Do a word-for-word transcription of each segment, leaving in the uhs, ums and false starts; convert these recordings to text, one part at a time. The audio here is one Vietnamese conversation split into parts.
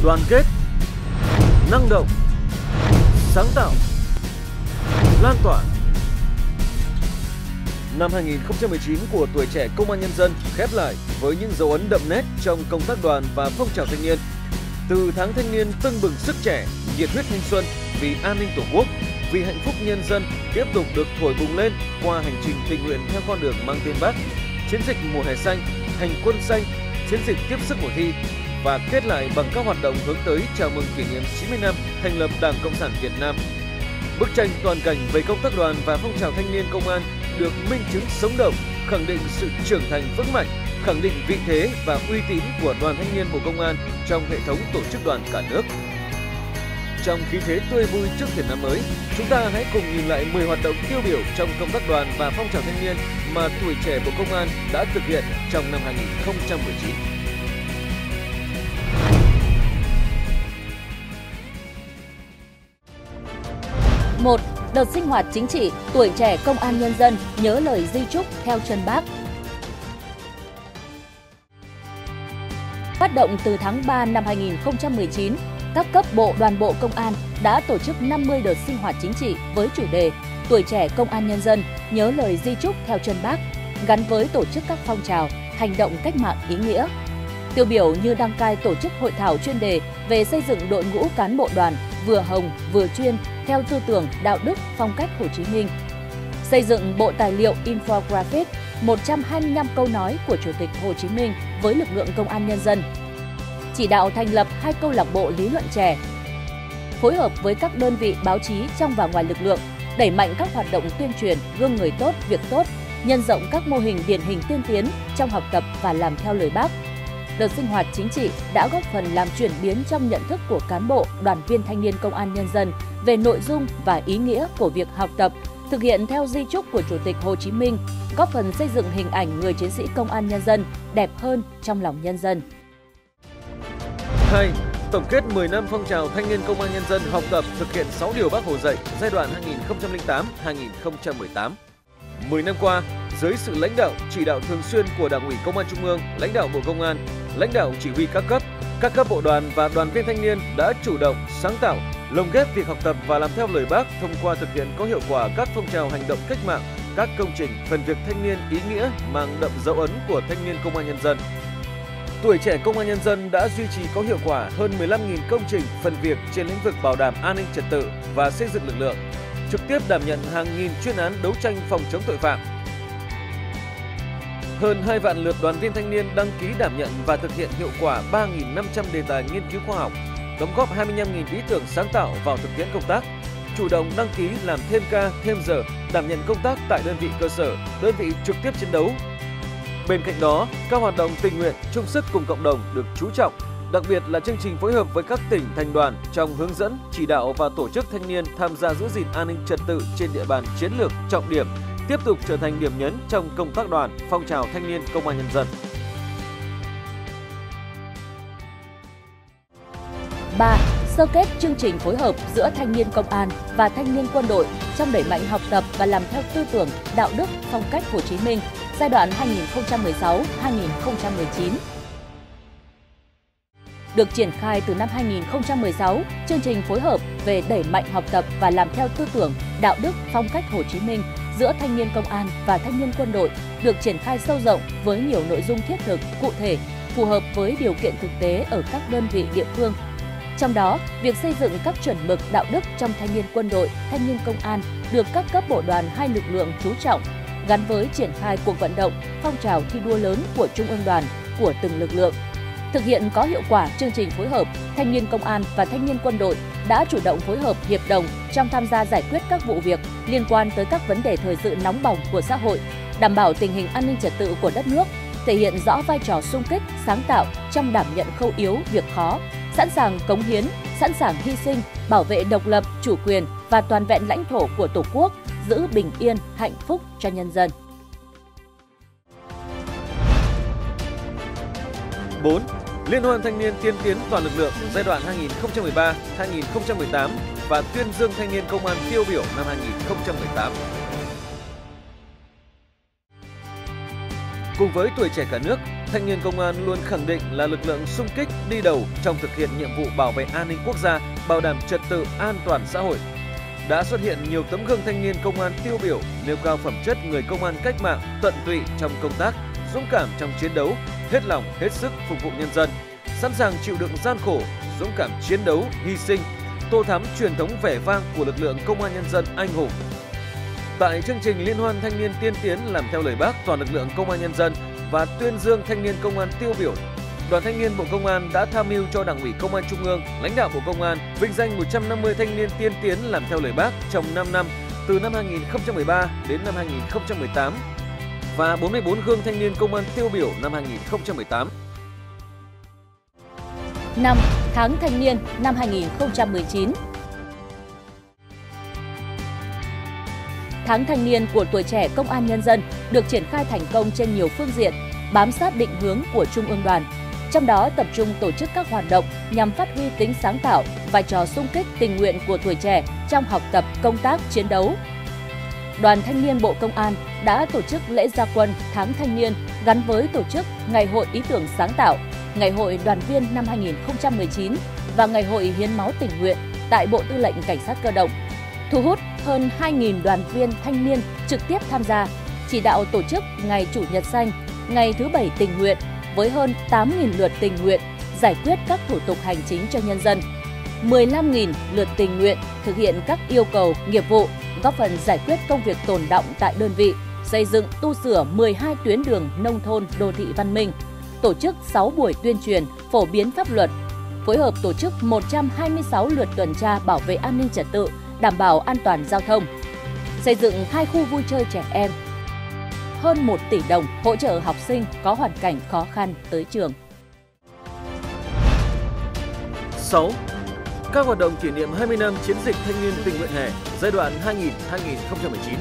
đoàn kết, năng động, sáng tạo, lan tỏa. Năm hai nghìn không trăm mười chín của tuổi trẻ Công an Nhân dân khép lại với những dấu ấn đậm nét trong công tác đoàn và phong trào thanh niên. Từ tháng thanh niên tưng bừng sức trẻ, nhiệt huyết thanh xuân vì an ninh Tổ quốc, vì hạnh phúc nhân dân tiếp tục được thổi bùng lên qua hành trình tình nguyện theo con đường mang tên Bác, chiến dịch mùa hè xanh, hành quân xanh, chiến dịch tiếp sức mùa thi và kết lại bằng các hoạt động hướng tới chào mừng kỷ niệm chín mươi năm thành lập Đảng Cộng sản Việt Nam. Bức tranh toàn cảnh về công tác đoàn và phong trào thanh niên công an được minh chứng sống động, khẳng định sự trưởng thành vững mạnh, khẳng định vị thế và uy tín của Đoàn Thanh niên Bộ Công an trong hệ thống tổ chức đoàn cả nước. Trong khí thế tươi vui trước thềm năm mới, chúng ta hãy cùng nhìn lại mười hoạt động tiêu biểu trong công tác đoàn và phong trào thanh niên mà tuổi trẻ Bộ Công an đã thực hiện trong năm hai nghìn không trăm mười chín. một. Đợt sinh hoạt chính trị tuổi trẻ Công an Nhân dân nhớ lời di chúc theo chân Bác. Phát động từ tháng ba năm hai nghìn không trăm mười chín, các cấp bộ đoàn bộ công an đã tổ chức năm mươi đợt sinh hoạt chính trị với chủ đề Tuổi trẻ Công an Nhân dân nhớ lời di chúc theo chân Bác, gắn với tổ chức các phong trào, hành động cách mạng ý nghĩa. Tiêu biểu như đăng cai tổ chức hội thảo chuyên đề về xây dựng đội ngũ cán bộ đoàn vừa hồng vừa chuyên theo tư tưởng đạo đức phong cách Hồ Chí Minh, xây dựng bộ tài liệu infographic một trăm hai mươi lăm câu nói của Chủ tịch Hồ Chí Minh với lực lượng công an nhân dân, chỉ đạo thành lập hai câu lạc bộ lý luận trẻ, phối hợp với các đơn vị báo chí trong và ngoài lực lượng, đẩy mạnh các hoạt động tuyên truyền gương người tốt, việc tốt, nhân rộng các mô hình điển hình tiên tiến trong học tập và làm theo lời Bác. Đợt sinh hoạt chính trị đã góp phần làm chuyển biến trong nhận thức của cán bộ, đoàn viên thanh niên công an nhân dân về nội dung và ý nghĩa của việc học tập, thực hiện theo di chúc của Chủ tịch Hồ Chí Minh, góp phần xây dựng hình ảnh người chiến sĩ công an nhân dân đẹp hơn trong lòng nhân dân. hai. Tổng kết mười năm phong trào thanh niên công an nhân dân học tập thực hiện sáu điều Bác Hồ dạy giai đoạn hai nghìn không trăm lẻ tám đến hai nghìn không trăm mười tám. mười năm qua, dưới sự lãnh đạo, chỉ đạo thường xuyên của Đảng ủy Công an Trung ương, lãnh đạo Bộ Công an, lãnh đạo chỉ huy các cấp, các cấp bộ đoàn và đoàn viên thanh niên đã chủ động, sáng tạo, lồng ghép việc học tập và làm theo lời Bác thông qua thực hiện có hiệu quả các phong trào hành động cách mạng, các công trình, phần việc thanh niên ý nghĩa mang đậm dấu ấn của thanh niên công an nhân dân. Tuổi trẻ Công an Nhân dân đã duy trì có hiệu quả hơn mười lăm nghìn công trình, phần việc trên lĩnh vực bảo đảm an ninh trật tự và xây dựng lực lượng, trực tiếp đảm nhận hàng nghìn chuyên án đấu tranh phòng chống tội phạm. Hơn hai vạn lượt đoàn viên thanh niên đăng ký đảm nhận và thực hiện hiệu quả ba nghìn năm trăm đề tài nghiên cứu khoa học, đóng góp hai mươi lăm nghìn ý tưởng sáng tạo vào thực tiễn công tác, chủ động đăng ký làm thêm ca, thêm giờ, đảm nhận công tác tại đơn vị cơ sở, đơn vị trực tiếp chiến đấu. Bên cạnh đó, các hoạt động tình nguyện chung sức cùng cộng đồng được chú trọng, đặc biệt là chương trình phối hợp với các tỉnh thành đoàn trong hướng dẫn, chỉ đạo và tổ chức thanh niên tham gia giữ gìn an ninh trật tự trên địa bàn chiến lược trọng điểm, tiếp tục trở thành điểm nhấn trong công tác đoàn, phong trào thanh niên công an nhân dân. ba. Sơ kết chương trình phối hợp giữa thanh niên công an và thanh niên quân đội trong đẩy mạnh học tập và làm theo tư tưởng, đạo đức, phong cách Hồ Chí Minh giai đoạn hai nghìn không trăm mười sáu đến hai nghìn không trăm mười chín. Được triển khai từ năm hai nghìn không trăm mười sáu, chương trình phối hợp về đẩy mạnh học tập và làm theo tư tưởng, đạo đức, phong cách Hồ Chí Minh giữa thanh niên công an và thanh niên quân đội được triển khai sâu rộng với nhiều nội dung thiết thực, cụ thể, phù hợp với điều kiện thực tế ở các đơn vị địa phương. Trong đó, việc xây dựng các chuẩn mực đạo đức trong thanh niên quân đội, thanh niên công an được các cấp bộ đoàn hai lực lượng chú trọng, gắn với triển khai cuộc vận động, phong trào thi đua lớn của Trung ương đoàn, của từng lực lượng. Thực hiện có hiệu quả chương trình phối hợp, thanh niên công an và thanh niên quân đội đã chủ động phối hợp hiệp đồng trong tham gia giải quyết các vụ việc liên quan tới các vấn đề thời sự nóng bỏng của xã hội, đảm bảo tình hình an ninh trật tự của đất nước, thể hiện rõ vai trò xung kích, sáng tạo trong đảm nhận khâu yếu, việc khó, sẵn sàng cống hiến, sẵn sàng hy sinh, bảo vệ độc lập, chủ quyền và toàn vẹn lãnh thổ của Tổ quốc, giữ bình yên, hạnh phúc cho nhân dân. bốn. Liên hoan thanh niên tiên tiến toàn lực lượng giai đoạn hai nghìn không trăm mười ba đến hai nghìn không trăm mười tám và tuyên dương thanh niên công an tiêu biểu năm hai nghìn không trăm mười tám. Cùng với tuổi trẻ cả nước, thanh niên công an luôn khẳng định là lực lượng xung kích đi đầu trong thực hiện nhiệm vụ bảo vệ an ninh quốc gia, bảo đảm trật tự an toàn xã hội. Đã xuất hiện nhiều tấm gương thanh niên công an tiêu biểu, nêu cao phẩm chất người công an cách mạng, tận tụy trong công tác, dũng cảm trong chiến đấu, hết lòng, hết sức phục vụ nhân dân, sẵn sàng chịu đựng gian khổ, dũng cảm chiến đấu, hy sinh, tô thắm truyền thống vẻ vang của lực lượng công an nhân dân anh hùng. Tại chương trình Liên hoan thanh niên tiên tiến làm theo lời Bác toàn lực lượng công an nhân dân và tuyên dương thanh niên công an tiêu biểu, Đoàn Thanh niên Bộ Công an đã tham mưu cho Đảng ủy Công an Trung ương, lãnh đạo Bộ Công an vinh danh một trăm năm mươi thanh niên tiên tiến làm theo lời Bác trong năm năm từ năm hai nghìn không trăm mười ba đến năm hai nghìn không trăm mười tám và bốn mươi tư gương thanh niên công an tiêu biểu năm hai nghìn không trăm mười tám. năm. Tháng thanh niên năm hai nghìn không trăm mười chín. Tháng thanh niên của tuổi trẻ công an nhân dân được triển khai thành công trên nhiều phương diện, bám sát định hướng của Trung ương Đoàn. Trong đó tập trung tổ chức các hoạt động nhằm phát huy tính sáng tạo, vai trò xung kích tình nguyện của tuổi trẻ trong học tập, công tác, chiến đấu. Đoàn Thanh niên Bộ Công an đã tổ chức lễ ra quân tháng thanh niên gắn với tổ chức Ngày hội ý tưởng sáng tạo, Ngày hội đoàn viên năm hai nghìn không trăm mười chín và Ngày hội hiến máu tình nguyện tại Bộ Tư lệnh Cảnh sát cơ động, thu hút hơn hai nghìn đoàn viên thanh niên trực tiếp tham gia, chỉ đạo tổ chức Ngày Chủ nhật xanh, Ngày thứ Bảy tình nguyện với hơn tám nghìn lượt tình nguyện giải quyết các thủ tục hành chính cho nhân dân, mười lăm nghìn lượt tình nguyện thực hiện các yêu cầu nghiệp vụ, góp phần giải quyết công việc tồn đọng tại đơn vị, xây dựng tu sửa mười hai tuyến đường nông thôn đô thị văn minh, tổ chức sáu buổi tuyên truyền phổ biến pháp luật, phối hợp tổ chức một trăm hai mươi sáu lượt tuần tra bảo vệ an ninh trật tự, đảm bảo an toàn giao thông, xây dựng hai khu vui chơi trẻ em, hơn một tỷ đồng hỗ trợ học sinh có hoàn cảnh khó khăn tới trường. sáu. Các hoạt động kỷ niệm hai mươi năm chiến dịch thanh niên tình nguyện hè giai đoạn hai nghìn đến hai nghìn không trăm mười chín.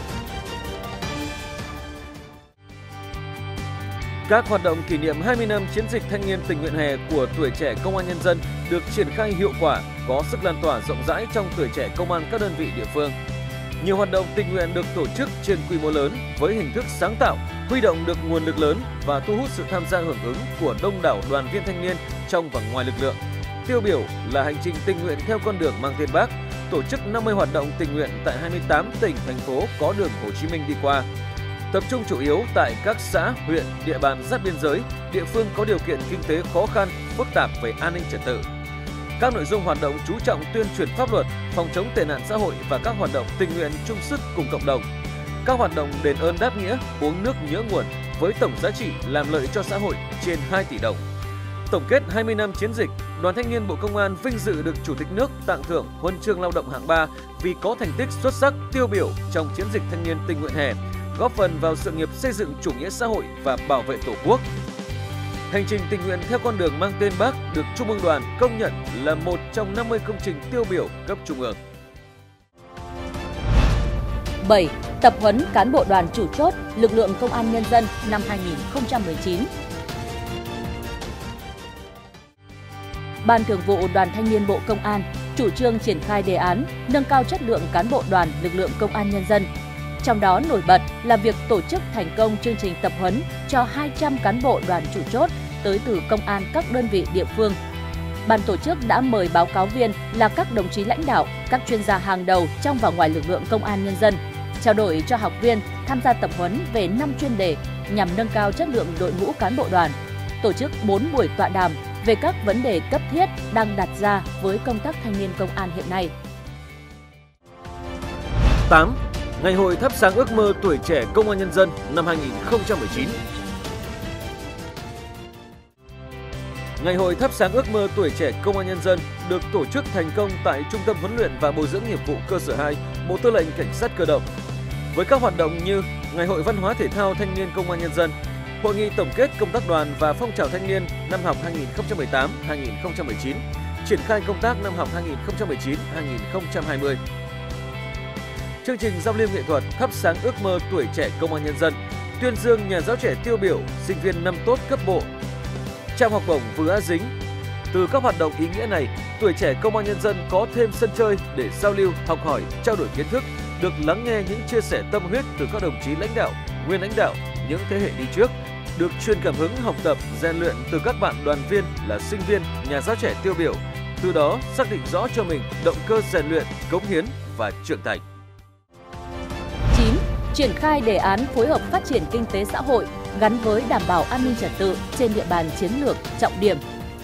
Các hoạt động kỷ niệm hai mươi năm chiến dịch thanh niên tình nguyện hè của tuổi trẻ công an nhân dân được triển khai hiệu quả, có sức lan tỏa rộng rãi trong tuổi trẻ công an các đơn vị địa phương. Nhiều hoạt động tình nguyện được tổ chức trên quy mô lớn với hình thức sáng tạo, huy động được nguồn lực lớn và thu hút sự tham gia hưởng ứng của đông đảo đoàn viên thanh niên trong và ngoài lực lượng. Tiêu biểu là hành trình tình nguyện theo con đường mang tên Bác, tổ chức năm mươi hoạt động tình nguyện tại hai mươi tám tỉnh, thành phố có đường Hồ Chí Minh đi qua. Tập trung chủ yếu tại các xã, huyện, địa bàn giáp biên giới, địa phương có điều kiện kinh tế khó khăn, phức tạp về an ninh trật tự. Các nội dung hoạt động chú trọng tuyên truyền pháp luật, phòng chống tệ nạn xã hội và các hoạt động tình nguyện chung sức cùng cộng đồng. Các hoạt động đền ơn đáp nghĩa, uống nước nhớ nguồn với tổng giá trị làm lợi cho xã hội trên hai tỷ đồng. Tổng kết hai mươi năm chiến dịch, Đoàn Thanh niên Bộ Công an vinh dự được Chủ tịch nước tặng thưởng Huân chương Lao động hạng ba vì có thành tích xuất sắc tiêu biểu trong chiến dịch thanh niên tình nguyện hè, góp phần vào sự nghiệp xây dựng chủ nghĩa xã hội và bảo vệ Tổ quốc. Hành trình tình nguyện theo con đường mang tên Bác được Trung ương Đoàn công nhận là một trong năm mươi công trình tiêu biểu cấp trung ương. bảy. Tập huấn cán bộ đoàn chủ chốt lực lượng công an nhân dân năm hai nghìn không trăm mười chín. Ban Thường vụ Đoàn Thanh niên Bộ Công an chủ trương triển khai đề án nâng cao chất lượng cán bộ đoàn lực lượng công an nhân dân. Trong đó nổi bật là việc tổ chức thành công chương trình tập huấn cho hai trăm cán bộ đoàn chủ chốt tới từ công an các đơn vị địa phương. Ban tổ chức đã mời báo cáo viên là các đồng chí lãnh đạo, các chuyên gia hàng đầu trong và ngoài lực lượng công an nhân dân, trao đổi cho học viên tham gia tập huấn về năm chuyên đề nhằm nâng cao chất lượng đội ngũ cán bộ đoàn, tổ chức bốn buổi tọa đàm về các vấn đề cấp thiết đang đặt ra với công tác thanh niên công an hiện nay. tám. Ngày hội thắp sáng ước mơ tuổi trẻ công an nhân dân năm hai nghìn không trăm mười chín. Ngày hội thắp sáng ước mơ tuổi trẻ công an nhân dân được tổ chức thành công tại Trung tâm huấn luyện và bồi dưỡng nghiệp vụ cơ sở hai, Bộ Tư lệnh Cảnh sát cơ động. Với các hoạt động như Ngày hội văn hóa thể thao thanh niên công an nhân dân, Hội nghị tổng kết công tác đoàn và phong trào thanh niên năm học hai nghìn không trăm mười tám hai nghìn không trăm mười chín, triển khai công tác năm học hai nghìn không trăm mười chín hai nghìn không trăm hai mươi. Chương trình giao lưu nghệ thuật thắp sáng ước mơ tuổi trẻ công an nhân dân, tuyên dương nhà giáo trẻ tiêu biểu, sinh viên năm tốt cấp bộ, trao học bổng Vừa A Dính. Từ các hoạt động ý nghĩa này, tuổi trẻ công an nhân dân có thêm sân chơi để giao lưu, học hỏi, trao đổi kiến thức, được lắng nghe những chia sẻ tâm huyết từ các đồng chí lãnh đạo, nguyên lãnh đạo, những thế hệ đi trước được truyền cảm hứng học tập, rèn luyện từ các bạn đoàn viên là sinh viên, nhà giáo trẻ tiêu biểu, từ đó xác định rõ cho mình động cơ rèn luyện, cống hiến và trưởng thành. chín. Triển khai đề án phối hợp phát triển kinh tế xã hội gắn với đảm bảo an ninh trật tự trên địa bàn chiến lược trọng điểm.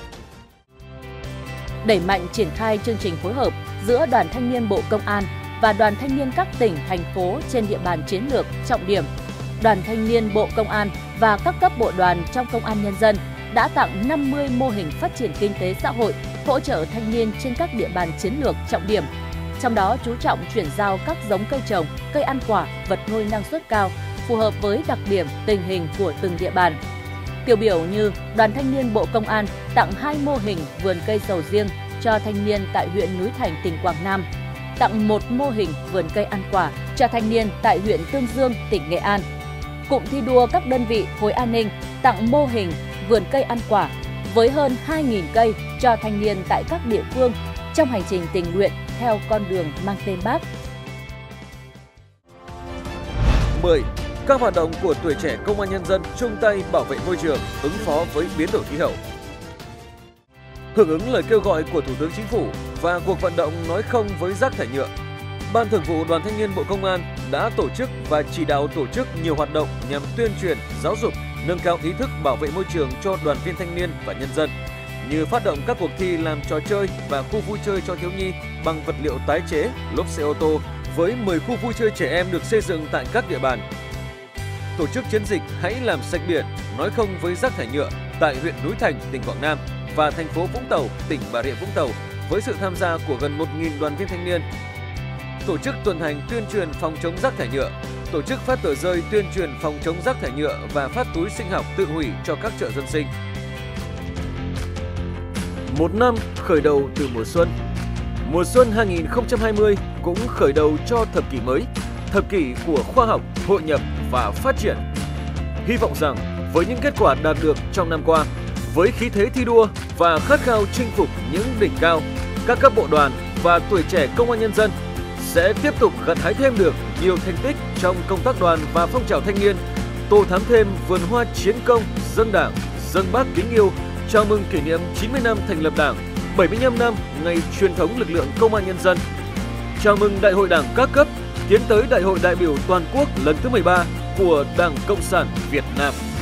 Đẩy mạnh triển khai chương trình phối hợp giữa Đoàn Thanh niên Bộ Công an và Đoàn Thanh niên các tỉnh, thành phố trên địa bàn chiến lược trọng điểm. Đoàn Thanh niên Bộ Công an và các cấp bộ đoàn trong Công an Nhân dân đã tặng năm mươi mô hình phát triển kinh tế xã hội, hỗ trợ thanh niên trên các địa bàn chiến lược trọng điểm. Trong đó chú trọng chuyển giao các giống cây trồng, cây ăn quả, vật nuôi năng suất cao, phù hợp với đặc điểm, tình hình của từng địa bàn. Tiêu biểu như Đoàn Thanh niên Bộ Công an tặng hai mô hình vườn cây sầu riêng cho thanh niên tại huyện Núi Thành, tỉnh Quảng Nam, tặng một mô hình vườn cây ăn quả cho thanh niên tại huyện Tương Dương, tỉnh Nghệ An. Cụm thi đua các đơn vị khối an ninh tặng mô hình vườn cây ăn quả với hơn hai nghìn cây cho thanh niên tại các địa phương trong hành trình tình nguyện theo con đường mang tên Bác. mười. Các hoạt động của tuổi trẻ Công an Nhân dân chung tay bảo vệ môi trường, ứng phó với biến đổi khí hậu. Hưởng ứng lời kêu gọi của Thủ tướng Chính phủ và cuộc vận động nói không với rác thải nhựa, Ban Thường vụ Đoàn Thanh niên Bộ Công an đã tổ chức và chỉ đạo tổ chức nhiều hoạt động nhằm tuyên truyền, giáo dục, nâng cao ý thức bảo vệ môi trường cho đoàn viên thanh niên và nhân dân, như phát động các cuộc thi làm trò chơi và khu vui chơi cho thiếu nhi bằng vật liệu tái chế, lốp xe ô tô với mười khu vui chơi trẻ em được xây dựng tại các địa bàn. Tổ chức chiến dịch Hãy làm sạch biển, nói không với rác thải nhựa tại huyện Núi Thành, tỉnh Quảng Nam và thành phố Vũng Tàu, tỉnh Bà Rịa Vũng Tàu với sự tham gia của gần một nghìn đoàn viên thanh niên. Tổ chức tuần hành tuyên truyền phòng chống rác thải nhựa, tổ chức phát tờ rơi tuyên truyền phòng chống rác thải nhựa và phát túi sinh học tự hủy cho các chợ dân sinh. Một năm khởi đầu từ mùa xuân. Mùa xuân hai nghìn không trăm hai mươi cũng khởi đầu cho thập kỷ mới, thập kỷ của khoa học, hội nhập và phát triển. Hy vọng rằng với những kết quả đạt được trong năm qua, với khí thế thi đua và khát khao chinh phục những đỉnh cao, các cấp bộ đoàn và tuổi trẻ Công an Nhân dân sẽ tiếp tục gặt hái thêm được nhiều thành tích trong công tác đoàn và phong trào thanh niên, tô thắm thêm vườn hoa chiến công, dâng Đảng, dâng Bác kính yêu, chào mừng kỷ niệm chín mươi năm thành lập Đảng, bảy mươi lăm năm ngày truyền thống lực lượng Công an Nhân dân. Chào mừng Đại hội Đảng các cấp tiến tới Đại hội đại biểu toàn quốc lần thứ mười ba của Đảng Cộng sản Việt Nam.